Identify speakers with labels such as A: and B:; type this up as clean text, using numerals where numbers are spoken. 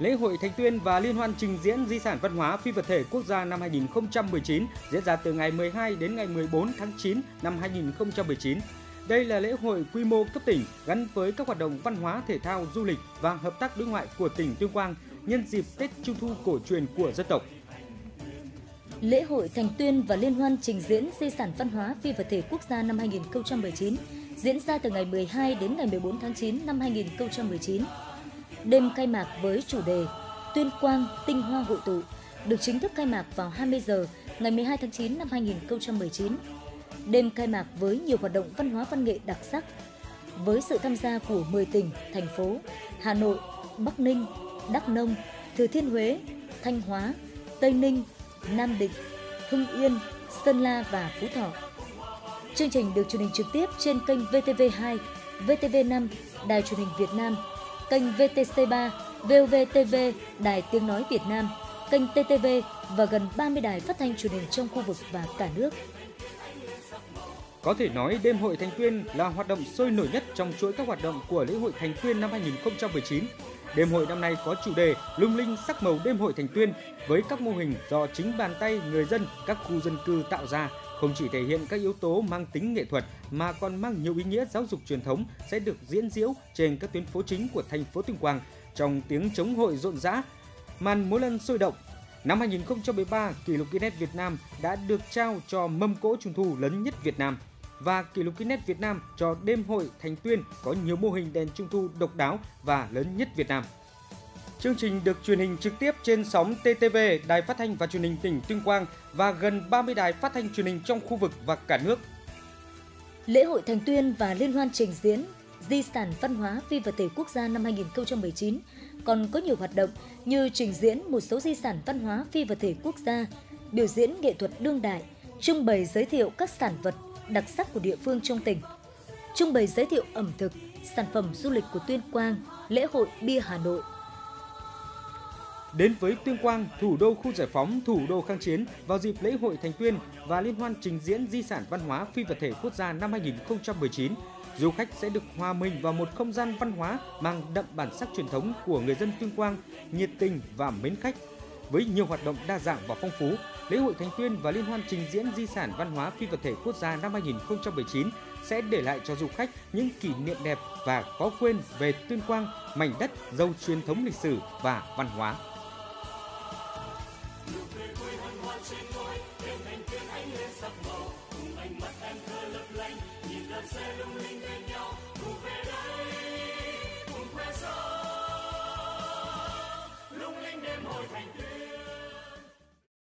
A: Lễ hội Thành Tuyên và Liên hoan trình diễn di sản văn hóa phi vật thể quốc gia năm 2019 diễn ra từ ngày 12 đến ngày 14 tháng 9 năm 2019. Đây là lễ hội quy mô cấp tỉnh gắn với các hoạt động văn hóa, thể thao, du lịch và hợp tác đối ngoại của tỉnh Tuyên Quang nhân dịp Tết Trung thu cổ truyền của dân tộc.
B: Lễ hội Thành Tuyên và Liên hoan trình diễn di sản văn hóa phi vật thể quốc gia năm 2019 diễn ra từ ngày 12 đến ngày 14 tháng 9 năm 2019. Đêm khai mạc với chủ đề Tuyên Quang tinh hoa hội tụ được chính thức khai mạc vào 20 giờ ngày 12 tháng 9 năm 2019. Đêm khai mạc với nhiều hoạt động văn hóa văn nghệ đặc sắc với sự tham gia của 10 tỉnh, thành phố Hà Nội, Bắc Ninh, Đắk Nông, Thừa Thiên Huế, Thanh Hóa, Tây Ninh, Nam Định, Hưng Yên, Sơn La và Phú Thọ. Chương trình được truyền hình trực tiếp trên kênh VTV2, VTV5, Đài Truyền hình Việt Nam, kênh VTC3, VOV-TV, Đài Tiếng Nói Việt Nam, kênh TTV và gần 30 đài phát thanh truyền hình trong khu vực và cả nước.
A: Có thể nói đêm hội Thành Tuyên là hoạt động sôi nổi nhất trong chuỗi các hoạt động của lễ hội Thành Tuyên năm 2019. Đêm hội năm nay có chủ đề lung linh sắc màu đêm hội Thành Tuyên với các mô hình do chính bàn tay người dân các khu dân cư tạo ra, không chỉ thể hiện các yếu tố mang tính nghệ thuật mà còn mang nhiều ý nghĩa giáo dục truyền thống sẽ được diễn diễu trên các tuyến phố chính của thành phố Tuyên Quang trong tiếng trống hội rộn rã, màn múa lân sôi động. Năm 2013, kỷ lục Guinness Việt Nam đã được trao cho mâm cỗ Trung thu lớn nhất Việt Nam. Và kỷ lục Guinness Việt Nam cho đêm hội Thành Tuyên có nhiều mô hình đèn Trung thu độc đáo và lớn nhất Việt Nam. Chương trình được truyền hình trực tiếp trên sóng TTV, Đài Phát thanh và Truyền hình tỉnh Tuyên Quang và gần 30 đài phát thanh truyền hình trong khu vực và cả nước.
B: Lễ hội Thành Tuyên và Liên hoan trình diễn di sản văn hóa phi vật thể quốc gia năm 2019 còn có nhiều hoạt động như trình diễn một số di sản văn hóa phi vật thể quốc gia, biểu diễn nghệ thuật đương đại, trưng bày giới thiệu các sản vật đặc sắc của địa phương trong tỉnh, trưng bày giới thiệu ẩm thực, sản phẩm du lịch của Tuyên Quang, lễ hội bia Hà Nội.
A: Đến với Tuyên Quang, thủ đô khu giải phóng, thủ đô kháng chiến vào dịp lễ hội Thành Tuyên và Liên hoan trình diễn di sản văn hóa phi vật thể quốc gia năm 2019, du khách sẽ được hòa mình vào một không gian văn hóa mang đậm bản sắc truyền thống của người dân Tuyên Quang, nhiệt tình và mến khách. Với nhiều hoạt động đa dạng và phong phú, lễ hội Thành Tuyên và Liên hoan trình diễn di sản văn hóa phi vật thể quốc gia năm 2019 sẽ để lại cho du khách những kỷ niệm đẹp và khó quên về Tuyên Quang, mảnh đất giàu truyền thống lịch sử và văn hóa.
C: Lung linh đêm hội Thành Tuyên.